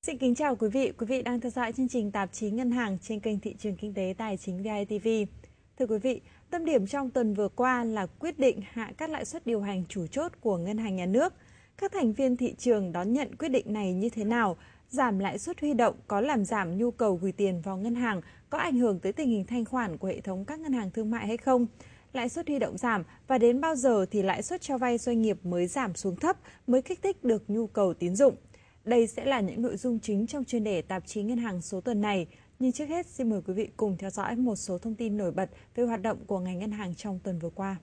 Xin kính chào quý vị đang theo dõi chương trình Tạp chí Ngân hàng trên kênh Thị trường Kinh tế Tài chính VITV. Thưa quý vị, tâm điểm trong tuần vừa qua là quyết định hạ các lãi suất điều hành chủ chốt của Ngân hàng Nhà nước. Các thành viên thị trường đón nhận quyết định này như thế nào? Giảm lãi suất huy động có làm giảm nhu cầu gửi tiền vào ngân hàng, có ảnh hưởng tới tình hình thanh khoản của hệ thống các ngân hàng thương mại hay không? Lãi suất huy động giảm và đến bao giờ thì lãi suất cho vay doanh nghiệp mới giảm xuống thấp mới kích thích được nhu cầu tín dụng? Đây sẽ là những nội dung chính trong chuyên đề Tạp chí Ngân hàng số tuần này. Nhưng trước hết, xin mời quý vị cùng theo dõi một số thông tin nổi bật về hoạt động của ngành ngân hàng trong tuần vừa qua.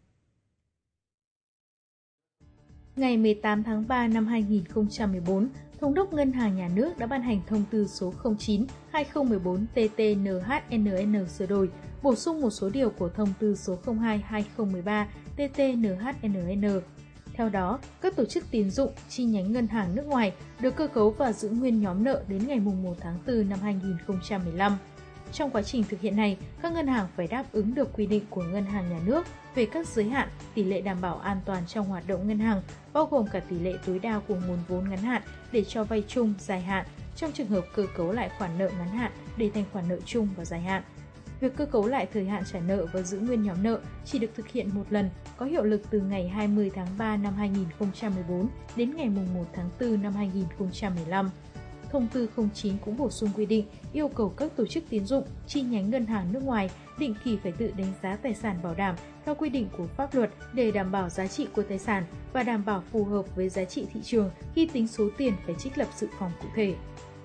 Ngày 18 tháng 3 năm 2014, Thống đốc Ngân hàng Nhà nước đã ban hành thông tư số 09/2014 TT-NHNN sửa đổi, bổ sung một số điều của thông tư số 02/2013 TT-NHNN. Theo đó, các tổ chức tín dụng chi nhánh ngân hàng nước ngoài được cơ cấu và giữ nguyên nhóm nợ đến ngày 1 tháng 4 năm 2015. Trong quá trình thực hiện này, các ngân hàng phải đáp ứng được quy định của Ngân hàng Nhà nước về các giới hạn, tỷ lệ đảm bảo an toàn trong hoạt động ngân hàng, bao gồm cả tỷ lệ tối đa của nguồn vốn ngắn hạn để cho vay chung dài hạn trong trường hợp cơ cấu lại khoản nợ ngắn hạn để thành khoản nợ chung và dài hạn. Việc cơ cấu lại thời hạn trả nợ và giữ nguyên nhóm nợ chỉ được thực hiện một lần, có hiệu lực từ ngày 20 tháng 3 năm 2014 đến ngày 1 tháng 4 năm 2015. Thông tư 09 cũng bổ sung quy định yêu cầu các tổ chức tín dụng, chi nhánh ngân hàng nước ngoài định kỳ phải tự đánh giá tài sản bảo đảm theo quy định của pháp luật để đảm bảo giá trị của tài sản và đảm bảo phù hợp với giá trị thị trường khi tính số tiền phải trích lập dự phòng cụ thể.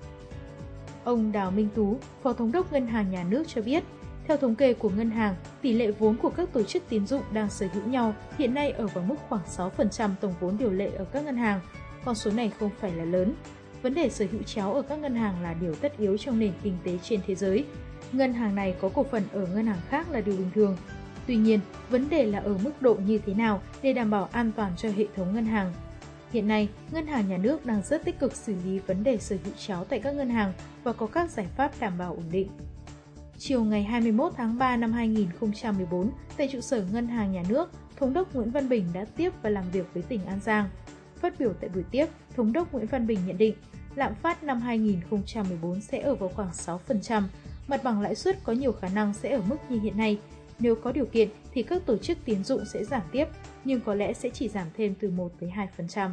Ông Đào Minh Tú, Phó Thống đốc Ngân hàng Nhà nước cho biết, theo thống kê của ngân hàng, tỷ lệ vốn của các tổ chức tín dụng đang sở hữu nhau hiện nay ở vào mức khoảng 6% tổng vốn điều lệ ở các ngân hàng. Con số này không phải là lớn. Vấn đề sở hữu chéo ở các ngân hàng là điều tất yếu trong nền kinh tế trên thế giới. Ngân hàng này có cổ phần ở ngân hàng khác là điều bình thường. Tuy nhiên, vấn đề là ở mức độ như thế nào để đảm bảo an toàn cho hệ thống ngân hàng. Hiện nay, Ngân hàng Nhà nước đang rất tích cực xử lý vấn đề sở hữu chéo tại các ngân hàng và có các giải pháp đảm bảo ổn định. Chiều ngày 21 tháng 3 năm 2014, tại trụ sở Ngân hàng Nhà nước, Thống đốc Nguyễn Văn Bình đã tiếp và làm việc với tỉnh An Giang. Phát biểu tại buổi tiếp, Thống đốc Nguyễn Văn Bình nhận định, lạm phát năm 2014 sẽ ở vào khoảng 6%, mặt bằng lãi suất có nhiều khả năng sẽ ở mức như hiện nay. Nếu có điều kiện thì các tổ chức tín dụng sẽ giảm tiếp, nhưng có lẽ sẽ chỉ giảm thêm từ 1 tới 2%.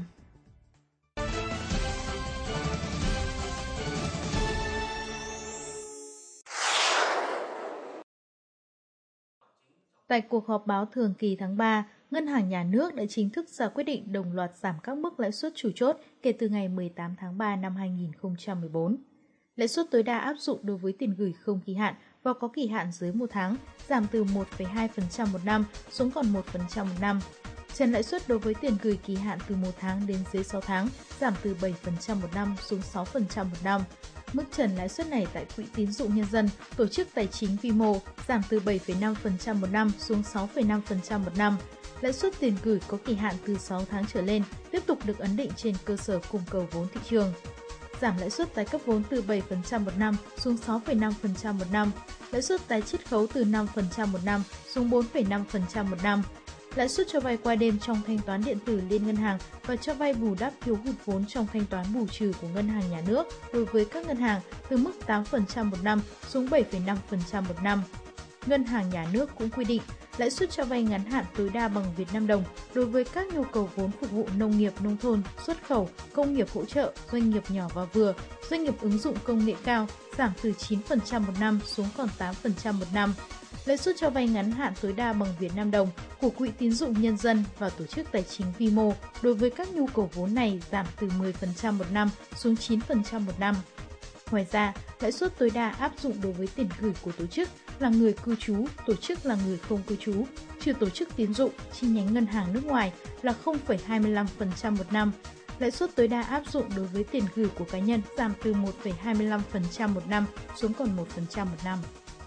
Tại cuộc họp báo thường kỳ tháng 3, Ngân hàng Nhà nước đã chính thức ra quyết định đồng loạt giảm các mức lãi suất chủ chốt kể từ ngày 18 tháng 3 năm 2014. Lãi suất tối đa áp dụng đối với tiền gửi không kỳ hạn và có kỳ hạn dưới 1 tháng giảm từ 1,2% một năm xuống còn 1% một năm. Trần lãi suất đối với tiền gửi kỳ hạn từ 1 tháng đến dưới 6 tháng giảm từ 7% một năm xuống 6% một năm. Mức trần lãi suất này tại Quỹ tín dụng nhân dân, tổ chức tài chính vi mô giảm từ 7,5% một năm xuống 6,5% một năm. Lãi suất tiền gửi có kỳ hạn từ 6 tháng trở lên tiếp tục được ấn định trên cơ sở cung cầu vốn thị trường. Giảm lãi suất tái cấp vốn từ 7% một năm xuống 6,5% một năm. Lãi suất tái chiết khấu từ 5% một năm xuống 4,5% một năm. Lãi suất cho vay qua đêm trong thanh toán điện tử liên ngân hàng và cho vay bù đắp thiếu hụt vốn trong thanh toán bù trừ của Ngân hàng Nhà nước đối với các ngân hàng từ mức 8% một năm xuống 7,5% một năm. Ngân hàng Nhà nước cũng quy định lãi suất cho vay ngắn hạn tối đa bằng Việt Nam đồng đối với các nhu cầu vốn phục vụ nông nghiệp nông thôn, xuất khẩu, công nghiệp hỗ trợ, doanh nghiệp nhỏ và vừa, doanh nghiệp ứng dụng công nghệ cao giảm từ 9% một năm xuống còn 8% một năm. Lãi suất cho vay ngắn hạn tối đa bằng Việt Nam đồng của Quỹ tín dụng nhân dân và tổ chức tài chính vi mô đối với các nhu cầu vốn này giảm từ 10% một năm xuống 9% một năm. Ngoài ra, lãi suất tối đa áp dụng đối với tiền gửi của tổ chức là người cư trú, tổ chức là người không cư trú, trừ tổ chức tín dụng, chi nhánh ngân hàng nước ngoài là 0,25% một năm. Lãi suất tối đa áp dụng đối với tiền gửi của cá nhân giảm từ 1,25% một năm xuống còn 1% một năm.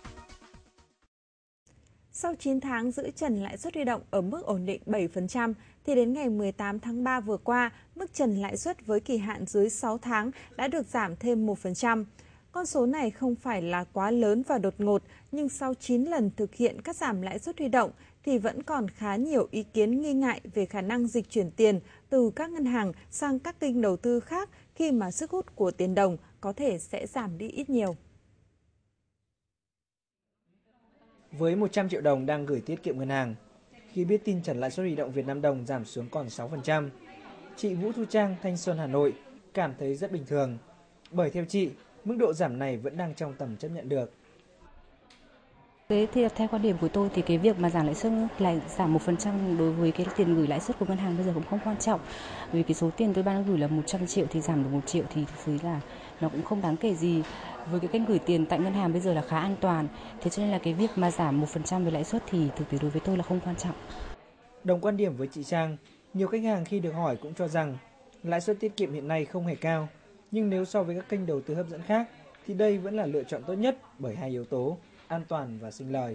Sau 9 tháng giữ trần lãi suất huy động ở mức ổn định 7%, thì đến ngày 18 tháng 3 vừa qua, mức trần lãi suất với kỳ hạn dưới 6 tháng đã được giảm thêm 1%. Con số này không phải là quá lớn và đột ngột, nhưng sau 9 lần thực hiện cắt giảm lãi suất huy động thì vẫn còn khá nhiều ý kiến nghi ngại về khả năng dịch chuyển tiền từ các ngân hàng sang các kênh đầu tư khác khi mà sức hút của tiền đồng có thể sẽ giảm đi ít nhiều. Với 100 triệu đồng đang gửi tiết kiệm ngân hàng, khi biết tin trần lãi suất huy động Việt Nam đồng giảm xuống còn 6%, chị Vũ Thu Trang, Thanh Xuân, Hà Nội cảm thấy rất bình thường. Bởi theo chị, mức độ giảm này vẫn đang trong tầm chấp nhận được. Thì theo quan điểm của tôi thì cái việc mà giảm lãi suất lại giảm 1% đối với cái tiền gửi lãi suất của ngân hàng bây giờ cũng không quan trọng. Vì cái số tiền tôi đang gửi là 100 triệu thì giảm được 1 triệu thì thực sự là nó cũng không đáng kể gì. Với cái kênh gửi tiền tại ngân hàng bây giờ là khá an toàn. Thế cho nên là cái việc mà giảm 1% về lãi suất thì thực tế đối với tôi là không quan trọng. Đồng quan điểm với chị Trang, nhiều khách hàng khi được hỏi cũng cho rằng lãi suất tiết kiệm hiện nay không hề cao. Nhưng nếu so với các kênh đầu tư hấp dẫn khác thì đây vẫn là lựa chọn tốt nhất bởi hai yếu tố an toàn và sinh lời.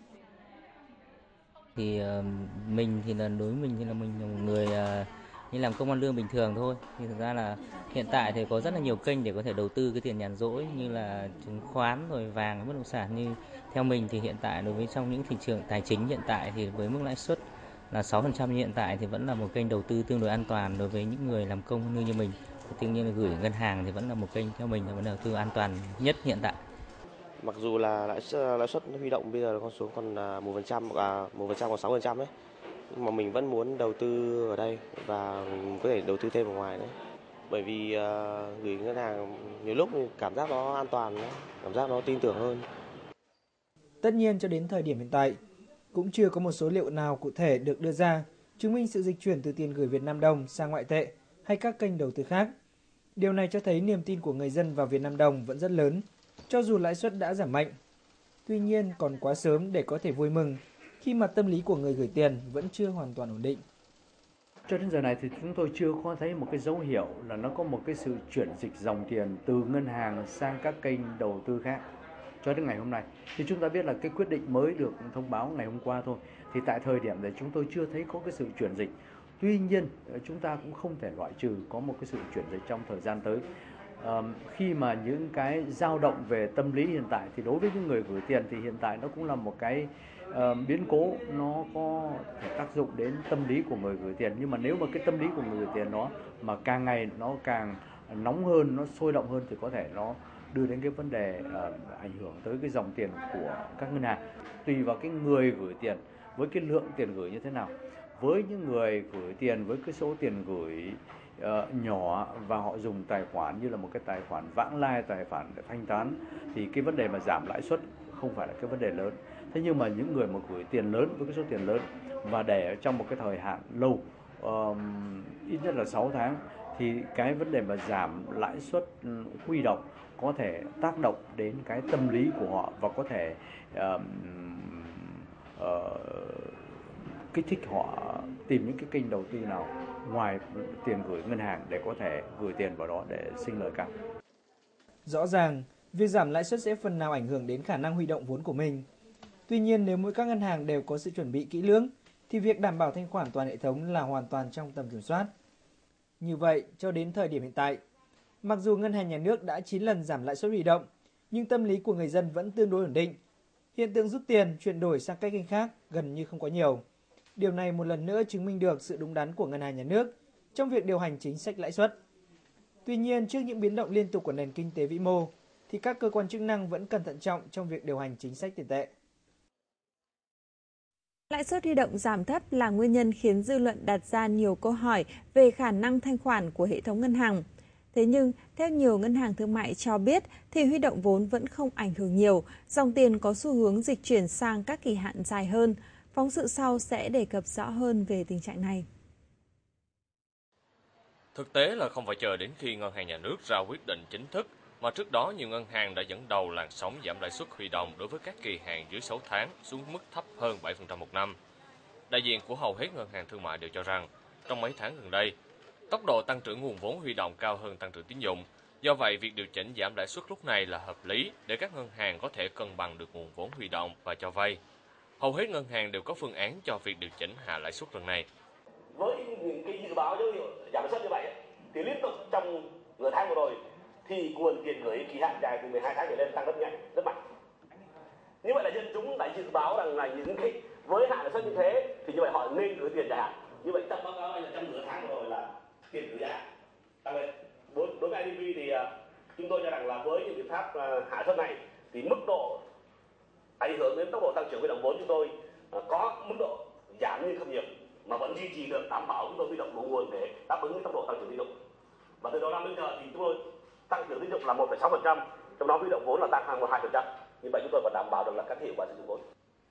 Thì mình thì là đối với mình thì là mình là một người như làm công ăn lương bình thường thôi. Thì thực ra là hiện tại thì có rất là nhiều kênh để có thể đầu tư cái tiền nhàn rỗi như là chứng khoán rồi vàng, bất động sản. Như theo mình thì hiện tại đối với trong những thị trường tài chính hiện tại thì với mức lãi suất là 6% như hiện tại thì vẫn là một kênh đầu tư tương đối an toàn đối với những người làm công như mình. Tuy nhiên là gửi ở ngân hàng thì vẫn là một kênh theo mình là vẫn đầu tư an toàn nhất hiện tại. Mặc dù là lãi suất huy động bây giờ con số còn 1%, 1% còn 6% đấy. Nhưng mà mình vẫn muốn đầu tư ở đây và có thể đầu tư thêm ở ngoài đấy. Bởi vì gửi ngân hàng nhiều lúc cảm giác nó an toàn, cảm giác nó tin tưởng hơn. Tất nhiên cho đến thời điểm hiện tại, cũng chưa có một số liệu nào cụ thể được đưa ra chứng minh sự dịch chuyển từ tiền gửi Việt Nam đồng sang ngoại tệ hay các kênh đầu tư khác. Điều này cho thấy niềm tin của người dân vào Việt Nam đồng vẫn rất lớn, cho dù lãi suất đã giảm mạnh. Tuy nhiên còn quá sớm để có thể vui mừng khi mà tâm lý của người gửi tiền vẫn chưa hoàn toàn ổn định. Cho đến giờ này thì chúng tôi chưa có thấy một cái dấu hiệu là nó có một cái sự chuyển dịch dòng tiền từ ngân hàng sang các kênh đầu tư khác. Cho đến ngày hôm nay thì chúng ta biết là cái quyết định mới được thông báo ngày hôm qua thôi. Thì tại thời điểm này chúng tôi chưa thấy có cái sự chuyển dịch. Tuy nhiên chúng ta cũng không thể loại trừ có một cái sự chuyển dịch trong thời gian tới. Khi mà những cái dao động về tâm lý hiện tại thì đối với những người gửi tiền thì hiện tại nó cũng là một cái biến cố, nó có thể tác dụng đến tâm lý của người gửi tiền. Nhưng mà nếu mà cái tâm lý của người gửi tiền nó mà càng ngày nó càng nóng hơn, nó sôi động hơn thì có thể nó đưa đến cái vấn đề ảnh hưởng tới cái dòng tiền của các ngân hàng. Tùy vào cái người gửi tiền với cái lượng tiền gửi như thế nào. Với những người gửi tiền với cái số tiền gửi nhỏ và họ dùng tài khoản như là một cái tài khoản vãng lai, tài khoản để thanh toán thì cái vấn đề mà giảm lãi suất không phải là cái vấn đề lớn. Thế nhưng mà những người mà gửi tiền lớn với cái số tiền lớn và để trong một cái thời hạn lâu, ít nhất là 6 tháng thì cái vấn đề mà giảm lãi suất huy động có thể tác động đến cái tâm lý của họ và có thể kích thích họ tìm những cái kênh đầu tư nào ngoài tiền gửi ngân hàng để có thể gửi tiền vào đó để sinh lời cao. Rõ ràng, việc giảm lãi suất sẽ phần nào ảnh hưởng đến khả năng huy động vốn của mình. Tuy nhiên, nếu mỗi các ngân hàng đều có sự chuẩn bị kỹ lưỡng, thì việc đảm bảo thanh khoản toàn hệ thống là hoàn toàn trong tầm kiểm soát. Như vậy, cho đến thời điểm hiện tại, mặc dù Ngân hàng Nhà nước đã 9 lần giảm lãi suất huy động, nhưng tâm lý của người dân vẫn tương đối ổn định. Hiện tượng rút tiền, chuyển đổi sang các kênh khác gần như không có nhiều. Điều này một lần nữa chứng minh được sự đúng đắn của Ngân hàng Nhà nước trong việc điều hành chính sách lãi suất. Tuy nhiên, trước những biến động liên tục của nền kinh tế vĩ mô, thì các cơ quan chức năng vẫn cần thận trọng trong việc điều hành chính sách tiền tệ. Lãi suất huy động giảm thấp là nguyên nhân khiến dư luận đặt ra nhiều câu hỏi về khả năng thanh khoản của hệ thống ngân hàng. Thế nhưng, theo nhiều ngân hàng thương mại cho biết, thì huy động vốn vẫn không ảnh hưởng nhiều, dòng tiền có xu hướng dịch chuyển sang các kỳ hạn dài hơn. Phóng sự sau sẽ đề cập rõ hơn về tình trạng này. Thực tế là không phải chờ đến khi Ngân hàng Nhà nước ra quyết định chính thức, mà trước đó nhiều ngân hàng đã dẫn đầu làn sóng giảm lãi suất huy động đối với các kỳ hạn dưới 6 tháng xuống mức thấp hơn 7% một năm. Đại diện của hầu hết ngân hàng thương mại đều cho rằng, trong mấy tháng gần đây, tốc độ tăng trưởng nguồn vốn huy động cao hơn tăng trưởng tín dụng. Do vậy, việc điều chỉnh giảm lãi suất lúc này là hợp lý để các ngân hàng có thể cân bằng được nguồn vốn huy động và cho vay. Hầu hết ngân hàng đều có phương án cho việc điều chỉnh hạ lãi suất lần này. Với những cái dự báo dấu hiệu giảm lãi suất như vậy thì liên tục trong nửa tháng vừa rồi thì nguồn tiền gửi kỳ hạn dài từ 12 tháng trở lên tăng rất nhanh, rất mạnh. Như vậy là dân chúng đã dự báo rằng là những cái với hạn lãi suất như thế thì như vậy họ nên gửi tiền dài hạn. Như vậy trong báo cáo anh là trong nửa tháng vừa rồi là tiền gửi dài hạn tăng lên. Đối với IDV thì chúng tôi cho rằng là với những biện pháp hạ suất này thì mức độ ảnh hưởng đến tốc độ tăng trưởng huy động vốn chúng tôi có mức độ giảm nhưng không nhiều, mà vẫn duy trì được, đảm bảo chúng tôi huy động đủ nguồn để đáp ứng với tốc độ tăng trưởng tín dụng. Và từ đầu năm đến giờ thì chúng tôi tăng trưởng tín dụng là 1,6%, trong đó huy động vốn là tăng hàng 2%. Như vậy chúng tôi vẫn đảm bảo được là các hiệu quả sử dụng vốn.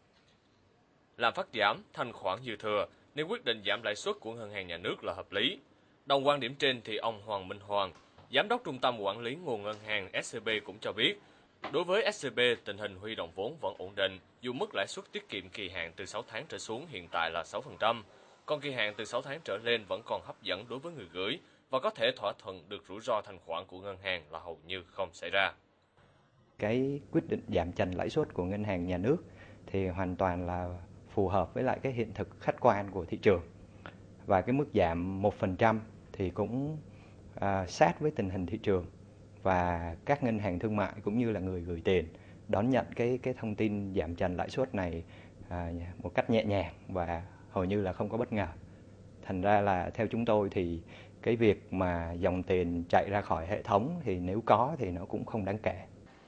Làm phát giảm thanh khoản dư thừa nên quyết định giảm lãi suất của ngân hàng nhà nước là hợp lý. Đồng quan điểm trên thì ông Hoàng Minh Hoàng, Giám đốc Trung tâm Quản lý Nguồn Ngân hàng SCB cũng cho biết, đối với SCB tình hình huy động vốn vẫn ổn định, dù mức lãi suất tiết kiệm kỳ hạn từ 6 tháng trở xuống hiện tại là 6%, còn kỳ hạn từ 6 tháng trở lên vẫn còn hấp dẫn đối với người gửi và có thể thỏa thuận được rủi ro thanh khoản của ngân hàng là hầu như không xảy ra. Cái quyết định giảm trần lãi suất của ngân hàng nhà nước thì hoàn toàn là phù hợp với lại cái hiện thực khách quan của thị trường. Và cái mức giảm 1% thì cũng sát với tình hình thị trường, và các ngân hàng thương mại cũng như là người gửi tiền đón nhận cái thông tin giảm trần lãi suất này một cách nhẹ nhàng và hầu như là không có bất ngờ. Thành ra là theo chúng tôi thì cái việc mà dòng tiền chạy ra khỏi hệ thống thì nếu có thì nó cũng không đáng kể.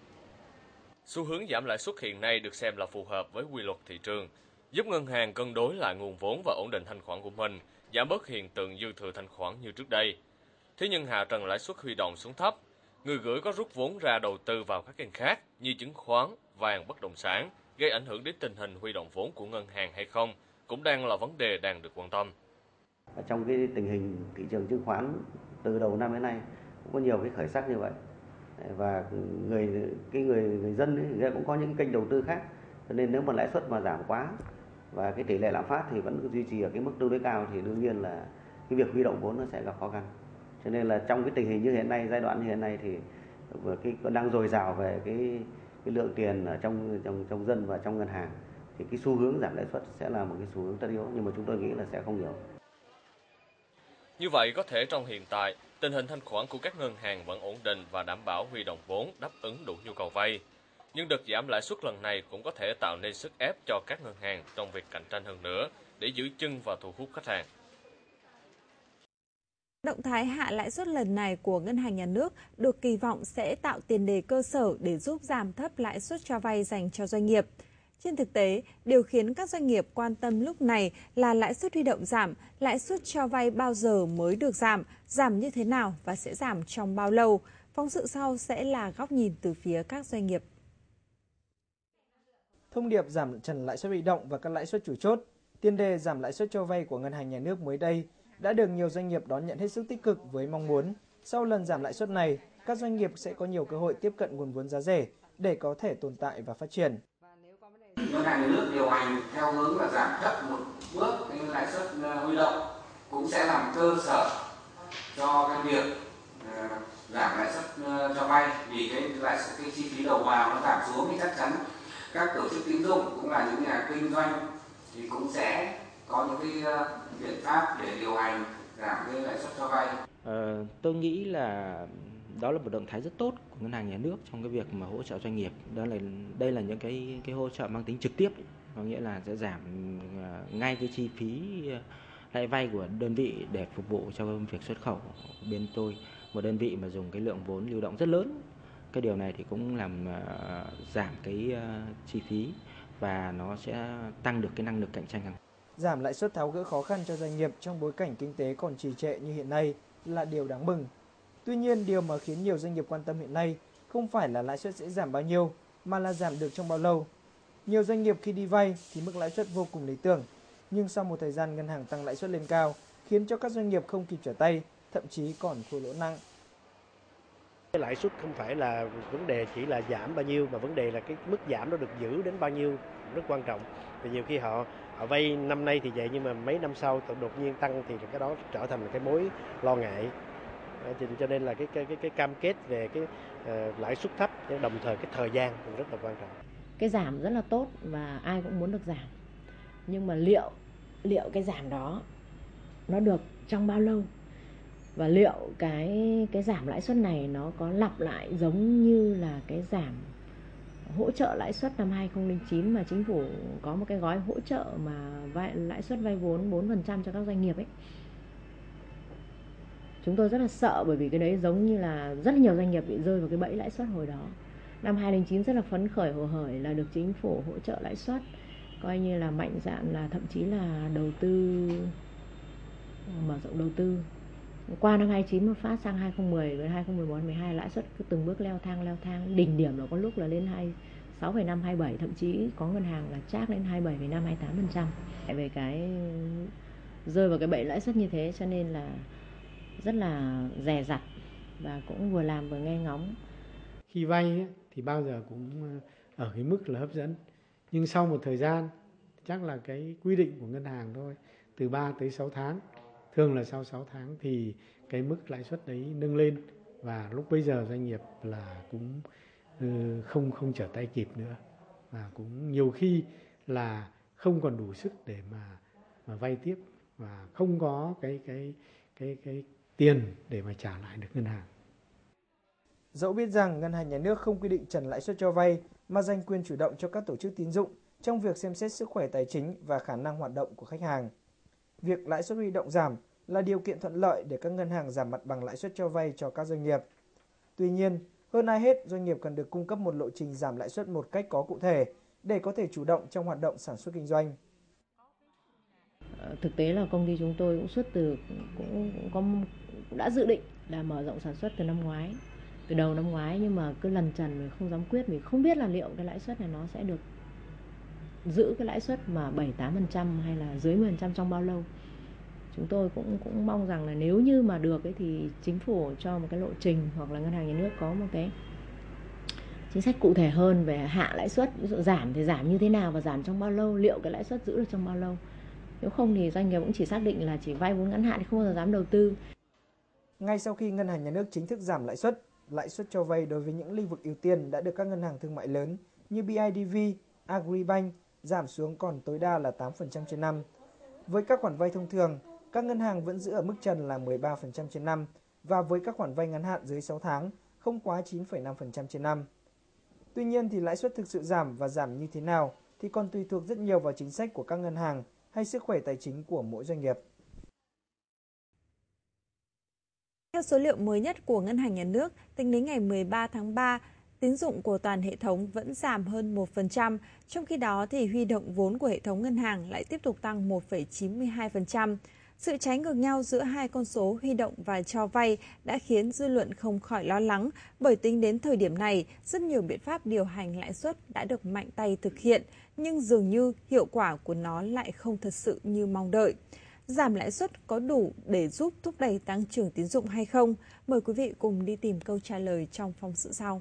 Xu hướng giảm lãi suất hiện nay được xem là phù hợp với quy luật thị trường, giúp ngân hàng cân đối lại nguồn vốn và ổn định thanh khoản của mình, giảm bớt hiện tượng dư thừa thanh khoản như trước đây. Thế nhưng hạ trần lãi suất huy động xuống thấp, người gửi có rút vốn ra đầu tư vào các kênh khác như chứng khoán, vàng, bất động sản, gây ảnh hưởng đến tình hình huy động vốn của ngân hàng hay không, cũng đang là vấn đề đang được quan tâm. Trong cái tình hình thị trường chứng khoán từ đầu năm đến nay cũng có nhiều cái khởi sắc như vậy, và người dân ấy, cũng có những kênh đầu tư khác, cho nên nếu mà lãi suất mà giảm quá và cái tỷ lệ lạm phát thì vẫn duy trì ở cái mức tương đối cao thì đương nhiên là cái việc huy động vốn nó sẽ gặp khó khăn. Cho nên là trong cái tình hình như hiện nay, giai đoạn như hiện nay thì đang dồi dào về cái lượng tiền ở trong dân và trong ngân hàng, thì cái xu hướng giảm lãi suất sẽ là một cái xu hướng tất yếu, nhưng mà chúng tôi nghĩ là sẽ không nhiều. Như vậy có thể trong hiện tại, tình hình thanh khoản của các ngân hàng vẫn ổn định và đảm bảo huy động vốn đáp ứng đủ nhu cầu vay. Nhưng đợt giảm lãi suất lần này cũng có thể tạo nên sức ép cho các ngân hàng trong việc cạnh tranh hơn nữa để giữ chân và thu hút khách hàng. Động thái hạ lãi suất lần này của Ngân hàng Nhà nước được kỳ vọng sẽ tạo tiền đề cơ sở để giúp giảm thấp lãi suất cho vay dành cho doanh nghiệp. Trên thực tế, điều khiến các doanh nghiệp quan tâm lúc này là lãi suất huy động giảm, lãi suất cho vay bao giờ mới được giảm như thế nào và sẽ giảm trong bao lâu. Phóng sự sau sẽ là góc nhìn từ phía các doanh nghiệp. Thông điệp giảm trần lãi suất huy động và các lãi suất chủ chốt, tiền đề giảm lãi suất cho vay của Ngân hàng Nhà nước mới đây đã được nhiều doanh nghiệp đón nhận hết sức tích cực với mong muốn sau lần giảm lãi suất này, các doanh nghiệp sẽ có nhiều cơ hội tiếp cận nguồn vốn giá rẻ để có thể tồn tại và phát triển. Ngân hàng Nhà nước điều hành theo hướng là giảm thấp một bước cái lãi suất huy động cũng sẽ làm cơ sở cho cái việc giảm lãi suất cho vay, vì cái chi phí đầu vào nó giảm xuống thì chắc chắn các tổ chức tín dụng cũng là những nhà kinh doanh thì cũng sẽ có những cái biện pháp để điều hành giảm cái lãi suất cho vay. Tôi nghĩ là đó là một động thái rất tốt của Ngân hàng Nhà nước trong cái việc mà hỗ trợ doanh nghiệp. Đây là những cái hỗ trợ mang tính trực tiếp, có nghĩa là sẽ giảm ngay cái chi phí lãi vay của đơn vị để phục vụ cho việc xuất khẩu của bên tôi, một đơn vị mà dùng cái lượng vốn lưu động rất lớn. Cái điều này thì cũng làm giảm cái chi phí và nó sẽ tăng được cái năng lực cạnh tranh. Giảm lãi suất tháo gỡ khó khăn cho doanh nghiệp trong bối cảnh kinh tế còn trì trệ như hiện nay là điều đáng mừng. Tuy nhiên, điều mà khiến nhiều doanh nghiệp quan tâm hiện nay không phải là lãi suất sẽ giảm bao nhiêu, mà là giảm được trong bao lâu. Nhiều doanh nghiệp khi đi vay thì mức lãi suất vô cùng lý tưởng, nhưng sau một thời gian ngân hàng tăng lãi suất lên cao, khiến cho các doanh nghiệp không kịp trở tay, thậm chí còn thua lỗ nặng. Cái lãi suất không phải là vấn đề chỉ là giảm bao nhiêu, mà vấn đề là cái mức giảm nó được giữ đến bao nhiêu rất quan trọng. Vì nhiều khi họ vay năm nay thì vậy, nhưng mà mấy năm sau đột nhiên tăng thì cái đó trở thành cái mối lo ngại. Cho nên là cái cam kết về cái lãi suất thấp, nhưng đồng thời cái thời gian cũng rất là quan trọng. Cái giảm rất là tốt và ai cũng muốn được giảm, nhưng mà liệu cái giảm đó nó được trong bao lâu, và liệu cái giảm lãi suất này nó có lặp lại giống như là cái giảm hỗ trợ lãi suất năm 2009 mà chính phủ có một cái gói hỗ trợ mà lãi suất vay vốn 4% cho các doanh nghiệp ấy. Chúng tôi rất là sợ, bởi vì cái đấy giống như là rất là nhiều doanh nghiệp bị rơi vào cái bẫy lãi suất hồi đó. Năm 2009 rất là phấn khởi hồ hởi là được chính phủ hỗ trợ lãi suất, coi như là mạnh dạn là thậm chí là đầu tư, mở rộng đầu tư. Qua năm 29 mà phát sang 2010 với 2011, 12 lãi suất cứ từng bước leo thang, đỉnh điểm là có lúc là lên 26,5, 27, thậm chí có ngân hàng là chác lên 27,5, 28%. Về cái rơi vào cái bẫy lãi suất như thế cho nên là rất là dè dặt và cũng vừa làm vừa nghe ngóng. Khi vay ấy, thì bao giờ cũng ở cái mức là hấp dẫn, nhưng sau một thời gian chắc là cái quy định của ngân hàng thôi, từ 3 tới 6 tháng, thường là sau 6 tháng thì cái mức lãi suất đấy nâng lên, và lúc bây giờ doanh nghiệp là cũng không trở tay kịp nữa, và cũng nhiều khi là không còn đủ sức để mà vay tiếp và không có cái tiền để mà trả lại được ngân hàng. Dẫu biết rằng Ngân hàng Nhà nước không quy định trần lãi suất cho vay mà dành quyền chủ động cho các tổ chức tín dụng trong việc xem xét sức khỏe tài chính và khả năng hoạt động của khách hàng. Việc lãi suất huy động giảm là điều kiện thuận lợi để các ngân hàng giảm mặt bằng lãi suất cho vay cho các doanh nghiệp. Tuy nhiên, hơn ai hết, doanh nghiệp cần được cung cấp một lộ trình giảm lãi suất một cách có cụ thể để có thể chủ động trong hoạt động sản xuất kinh doanh. Thực tế là công ty chúng tôi cũng đã dự định là mở rộng sản xuất từ đầu năm ngoái, nhưng mà cứ lần trần mình không dám quyết, vì không biết là liệu cái lãi suất này nó sẽ được giữ cái lãi suất mà 7-8% hay là dưới 10% trong bao lâu. Chúng tôi cũng mong rằng là nếu như mà được ấy thì chính phủ cho một cái lộ trình, hoặc là Ngân hàng Nhà nước có một cái chính sách cụ thể hơn về hạ lãi suất, ví dụ giảm thì giảm như thế nào và giảm trong bao lâu, liệu cái lãi suất giữ được trong bao lâu. Nếu không thì doanh nghiệp cũng chỉ xác định là chỉ vay vốn ngắn hạn thì không bao giờ dám đầu tư. Ngay sau khi Ngân hàng Nhà nước chính thức giảm lãi suất cho vay đối với những lĩnh vực ưu tiên đã được các ngân hàng thương mại lớn như BIDV, Agribank giảm xuống còn tối đa là 8% trên năm. Với các khoản vay thông thường, các ngân hàng vẫn giữ ở mức trần là 13% trên năm, và với các khoản vay ngắn hạn dưới 6 tháng không quá 9,5% trên năm. Tuy nhiên thì lãi suất thực sự giảm và giảm như thế nào thì còn tùy thuộc rất nhiều vào chính sách của các ngân hàng hay sức khỏe tài chính của mỗi doanh nghiệp. Theo số liệu mới nhất của Ngân hàng Nhà nước, tính đến ngày 13 tháng 3, tín dụng của toàn hệ thống vẫn giảm hơn 1%, trong khi đó thì huy động vốn của hệ thống ngân hàng lại tiếp tục tăng 1,92%. Sự trái ngược nhau giữa hai con số huy động và cho vay đã khiến dư luận không khỏi lo lắng, bởi tính đến thời điểm này, rất nhiều biện pháp điều hành lãi suất đã được mạnh tay thực hiện, nhưng dường như hiệu quả của nó lại không thật sự như mong đợi. Giảm lãi suất có đủ để giúp thúc đẩy tăng trưởng tín dụng hay không? Mời quý vị cùng đi tìm câu trả lời trong phóng sự sau.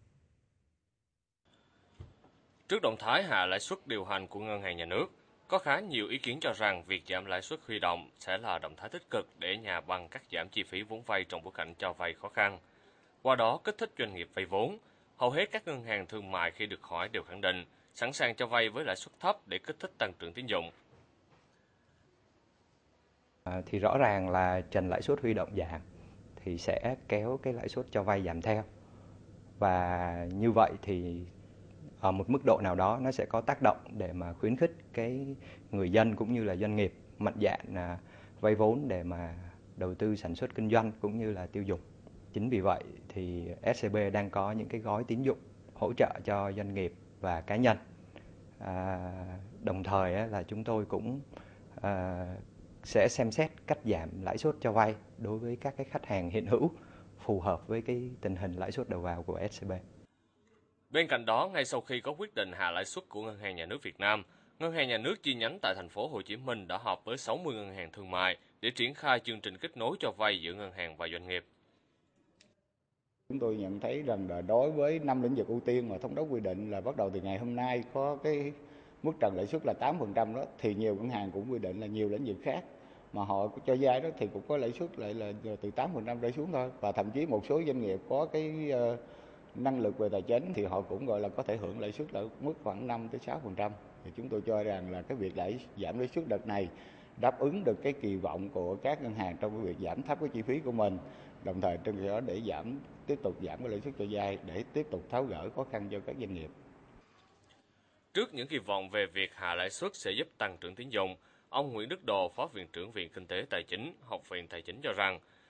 Trước động thái hạ lãi suất điều hành của Ngân hàng Nhà nước, có khá nhiều ý kiến cho rằng việc giảm lãi suất huy động sẽ là động thái tích cực để nhà băng cắt giảm chi phí vốn vay trong bối cảnh cho vay khó khăn. Qua đó kích thích doanh nghiệp vay vốn. Hầu hết các ngân hàng thương mại khi được hỏi đều khẳng định sẵn sàng cho vay với lãi suất thấp để kích thích tăng trưởng tín dụng. Thì rõ ràng là trần lãi suất huy động giảm thì sẽ kéo cái lãi suất cho vay giảm theo, và như vậy thì ở một mức độ nào đó nó sẽ có tác động để mà khuyến khích cái người dân cũng như là doanh nghiệp mạnh dạn vay vốn để mà đầu tư sản xuất kinh doanh cũng như là tiêu dùng. Chính vì vậy thì SCB đang có những cái gói tín dụng hỗ trợ cho doanh nghiệp và cá nhân. Đồng thời là chúng tôi cũng sẽ xem xét cách giảm lãi suất cho vay đối với các cái khách hàng hiện hữu phù hợp với cái tình hình lãi suất đầu vào của SCB. Bên cạnh đó, ngay sau khi có quyết định hạ lãi suất của Ngân hàng Nhà nước Việt Nam, Ngân hàng Nhà nước chi nhánh tại thành phố Hồ Chí Minh đã họp với 60 ngân hàng thương mại để triển khai chương trình kết nối cho vay giữa ngân hàng và doanh nghiệp. Chúng tôi nhận thấy rằng là đối với 5 lĩnh vực ưu tiên mà thống đốc quy định là bắt đầu từ ngày hôm nay có cái mức trần lãi suất là 8% đó, thì nhiều ngân hàng cũng quy định là nhiều lĩnh vực khác mà họ cho vay đó thì cũng có lãi suất lại là từ 8% trở xuống thôi, và thậm chí một số doanh nghiệp có cái năng lực về tài chính thì họ cũng gọi là có thể hưởng lãi suất ở mức khoảng 5-6%. Thì chúng tôi cho rằng là cái việc giảm lãi suất đợt này đáp ứng được cái kỳ vọng của các ngân hàng trong cái việc giảm thấp cái chi phí của mình, đồng thời trên đó để tiếp tục giảm cái lãi suất cho vay để tiếp tục tháo gỡ khó khăn cho các doanh nghiệp. Trước những kỳ vọng về việc hạ lãi suất sẽ giúp tăng trưởng tín dụng, ông Nguyễn Đức Đồ, Phó Viện trưởng Viện Kinh tế Tài chính, Học viện Tài chính cho rằng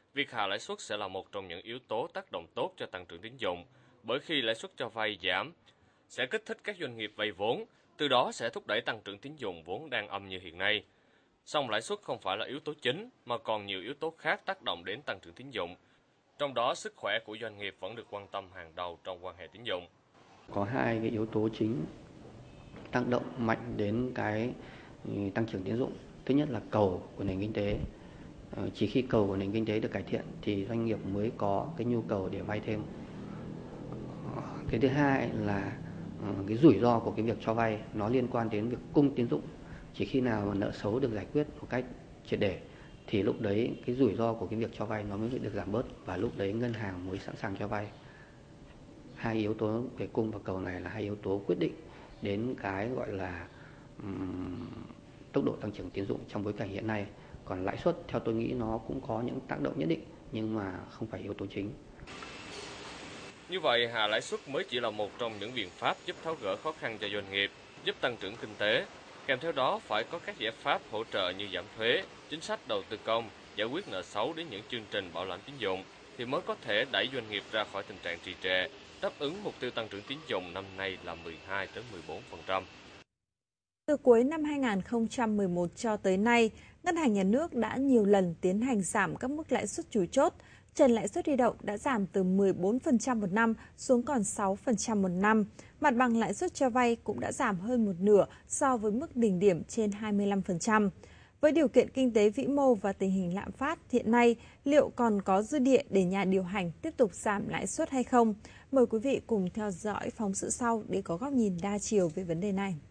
việc hạ lãi suất sẽ là một trong những yếu tố tác động tốt cho tăng trưởng tín dụng, bởi khi lãi suất cho vay giảm sẽ kích thích các doanh nghiệp vay vốn, từ đó sẽ thúc đẩy tăng trưởng tín dụng vốn đang âm như hiện nay. Song lãi suất không phải là yếu tố chính mà còn nhiều yếu tố khác tác động đến tăng trưởng tín dụng. Trong đó, sức khỏe của doanh nghiệp vẫn được quan tâm hàng đầu trong quan hệ tín dụng. Có hai cái yếu tố chính tác động mạnh đến cái tăng trưởng tín dụng. Thứ nhất là cầu của nền kinh tế. Chỉ khi cầu của nền kinh tế được cải thiện thì doanh nghiệp mới có cái nhu cầu để vay thêm. Cái thứ hai là cái rủi ro của cái việc cho vay nó liên quan đến việc cung tín dụng. Chỉ khi nào mà nợ xấu được giải quyết một cách triệt để thì lúc đấy cái rủi ro của cái việc cho vay nó mới được giảm bớt và lúc đấy ngân hàng mới sẵn sàng cho vay. Hai yếu tố về cung và cầu này là hai yếu tố quyết định đến cái gọi là tốc độ tăng trưởng tín dụng trong bối cảnh hiện nay. Còn lãi suất theo tôi nghĩ nó cũng có những tác động nhất định nhưng mà không phải yếu tố chính. Như vậy, hạ lãi suất mới chỉ là một trong những biện pháp giúp tháo gỡ khó khăn cho doanh nghiệp, giúp tăng trưởng kinh tế. Kèm theo đó phải có các giải pháp hỗ trợ như giảm thuế, chính sách đầu tư công, giải quyết nợ xấu đến những chương trình bảo lãnh tín dụng thì mới có thể đẩy doanh nghiệp ra khỏi tình trạng trì trệ, đáp ứng mục tiêu tăng trưởng tín dụng năm nay là 12 đến 14%. Từ cuối năm 2011 cho tới nay, Ngân hàng Nhà nước đã nhiều lần tiến hành giảm các mức lãi suất chủ chốt. Trần lãi suất huy động đã giảm từ 14% một năm xuống còn 6% một năm. Mặt bằng lãi suất cho vay cũng đã giảm hơn một nửa so với mức đỉnh điểm trên 25%. Với điều kiện kinh tế vĩ mô và tình hình lạm phát hiện nay, liệu còn có dư địa để nhà điều hành tiếp tục giảm lãi suất hay không? Mời quý vị cùng theo dõi phóng sự sau để có góc nhìn đa chiều về vấn đề này.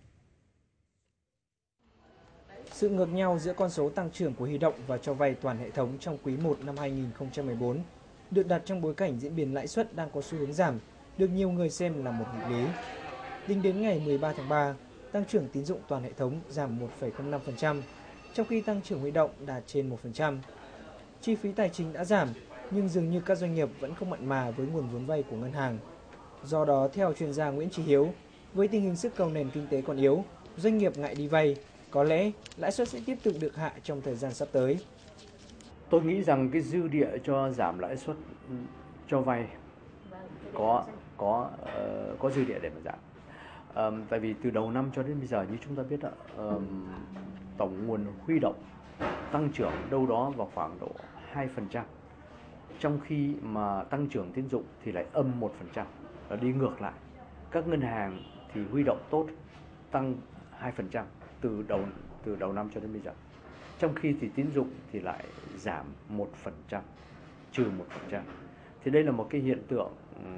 Sự ngược nhau giữa con số tăng trưởng của huy động và cho vay toàn hệ thống trong quý 1 năm 2014 được đặt trong bối cảnh diễn biến lãi suất đang có xu hướng giảm, được nhiều người xem là một nghịch lý. Tính đến ngày 13 tháng 3, tăng trưởng tín dụng toàn hệ thống giảm 1,05%, trong khi tăng trưởng huy động đạt trên 1%. Chi phí tài chính đã giảm, nhưng dường như các doanh nghiệp vẫn không mặn mà với nguồn vốn vay của ngân hàng. Do đó, theo chuyên gia Nguyễn Chí Hiếu, với tình hình sức cầu nền kinh tế còn yếu, doanh nghiệp ngại đi vay, có lẽ lãi suất sẽ tiếp tục được hạ trong thời gian sắp tới. Tôi nghĩ rằng cái dư địa cho giảm lãi suất cho vay có dư địa để mà giảm. Tại vì từ đầu năm cho đến bây giờ như chúng ta biết tổng nguồn huy động tăng trưởng đâu đó vào khoảng độ 2%. Trong khi mà tăng trưởng tín dụng thì lại âm 1%, là đi ngược lại. Các ngân hàng thì huy động tốt, tăng 2% từ đầu năm cho đến bây giờ. Trong khi thì tín dụng thì lại giảm 1%, trừ 1%. Thì đây là một cái hiện tượng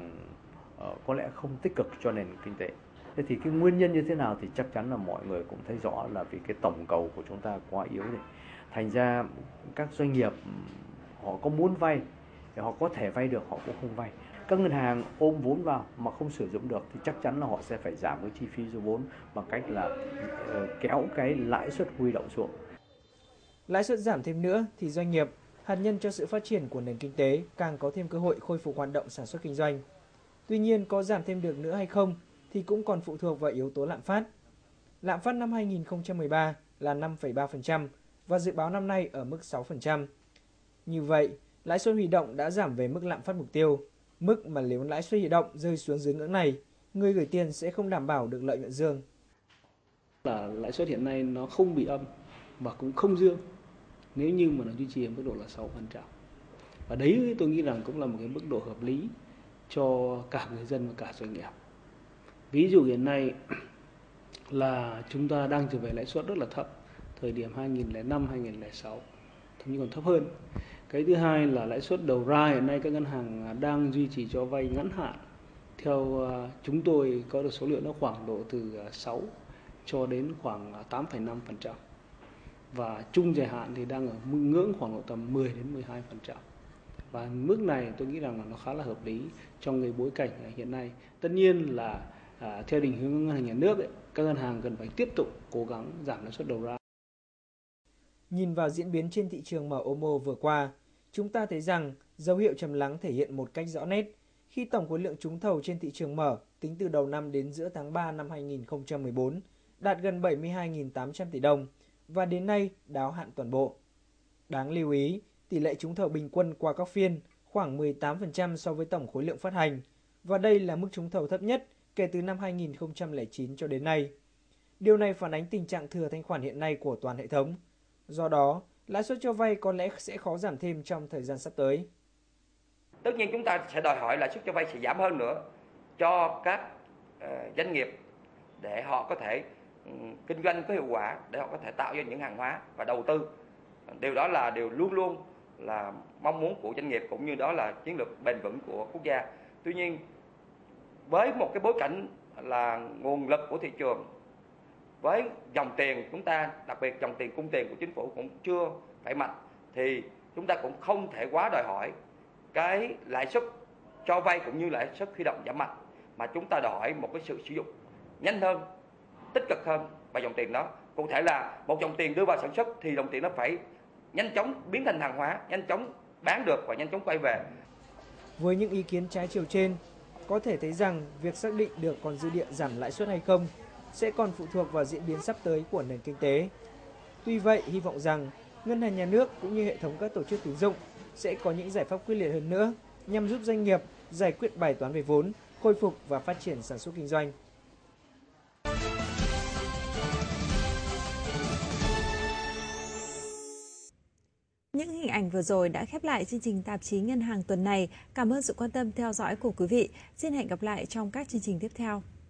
có lẽ không tích cực cho nền kinh tế. Thế thì cái nguyên nhân như thế nào thì chắc chắn là mọi người cũng thấy rõ là vì cái tổng cầu của chúng ta quá yếu này. Thành ra các doanh nghiệp họ có muốn vay thì họ có thể vay được, họ cũng không vay. Các ngân hàng ôm vốn vào mà không sử dụng được thì chắc chắn là họ sẽ phải giảm cái chi phí dư vốn bằng cách là kéo cái lãi suất huy động xuống. Lãi suất giảm thêm nữa thì doanh nghiệp, hạt nhân cho sự phát triển của nền kinh tế, càng có thêm cơ hội khôi phục hoạt động sản xuất kinh doanh. Tuy nhiên, có giảm thêm được nữa hay không thì cũng còn phụ thuộc vào yếu tố lạm phát. Lạm phát năm 2013 là 5,3% và dự báo năm nay ở mức 6%. Như vậy, lãi suất huy động đã giảm về mức lạm phát mục tiêu, mức mà nếu lãi suất huy động rơi xuống dưới ngưỡng này, người gửi tiền sẽ không đảm bảo được lợi nhuận dương. Là lãi suất hiện nay nó không bị âm và cũng không dương nếu như mà nó duy trì ở mức độ là 6%. Và đấy tôi nghĩ rằng cũng là một cái mức độ hợp lý cho cả người dân và cả doanh nghiệp. Ví dụ hiện nay là chúng ta đang trở về lãi suất rất là thấp, thời điểm 2005, 2006, thậm chí còn thấp hơn. Cái thứ hai là lãi suất đầu ra hiện nay các ngân hàng đang duy trì cho vay ngắn hạn. Theo chúng tôi có được số liệu nó khoảng độ từ 6 cho đến khoảng 8,5%. Và trung dài hạn thì đang ở ngưỡng khoảng độ tầm 10 đến 12%. Và mức này tôi nghĩ rằng là nó khá là hợp lý trong cái bối cảnh hiện nay. Tất nhiên là theo định hướng ngân hàng nhà nước, các ngân hàng cần phải tiếp tục cố gắng giảm lãi suất đầu ra. Nhìn vào diễn biến trên thị trường MOMO vừa qua, chúng ta thấy rằng dấu hiệu trầm lắng thể hiện một cách rõ nét khi tổng khối lượng trúng thầu trên thị trường mở tính từ đầu năm đến giữa tháng 3 năm 2014 đạt gần 72.800 tỷ đồng và đến nay đáo hạn toàn bộ. Đáng lưu ý, tỷ lệ trúng thầu bình quân qua các phiên khoảng 18% so với tổng khối lượng phát hành, và đây là mức trúng thầu thấp nhất kể từ năm 2009 cho đến nay. Điều này phản ánh tình trạng thừa thanh khoản hiện nay của toàn hệ thống. Do đó, lãi suất cho vay có lẽ sẽ khó giảm thêm trong thời gian sắp tới. Tất nhiên chúng ta sẽ đòi hỏi lãi suất cho vay sẽ giảm hơn nữa cho các doanh nghiệp để họ có thể kinh doanh có hiệu quả, để họ có thể tạo ra những hàng hóa và đầu tư. Điều đó là điều luôn luôn là mong muốn của doanh nghiệp, cũng như đó là chiến lược bền vững của quốc gia. Tuy nhiên, với một cái bối cảnh là nguồn lực của thị trường, với dòng tiền chúng ta, đặc biệt dòng tiền cung tiền của chính phủ cũng chưa phải mạnh, thì chúng ta cũng không thể quá đòi hỏi cái lãi suất cho vay cũng như lãi suất huy động giảm mạnh, mà chúng ta đòi hỏi một cái sự sử dụng nhanh hơn, tích cực hơn và dòng tiền đó. Cụ thể là một dòng tiền đưa vào sản xuất thì dòng tiền nó phải nhanh chóng biến thành hàng hóa, nhanh chóng bán được và nhanh chóng quay về. Với những ý kiến trái chiều trên, có thể thấy rằng việc xác định được còn dư địa giảm lãi suất hay không sẽ còn phụ thuộc vào diễn biến sắp tới của nền kinh tế. Tuy vậy, hy vọng rằng Ngân hàng Nhà nước cũng như hệ thống các tổ chức tín dụng sẽ có những giải pháp quyết liệt hơn nữa nhằm giúp doanh nghiệp giải quyết bài toán về vốn, khôi phục và phát triển sản xuất kinh doanh. Những hình ảnh vừa rồi đã khép lại chương trình tạp chí Ngân hàng tuần này. Cảm ơn sự quan tâm theo dõi của quý vị. Xin hẹn gặp lại trong các chương trình tiếp theo.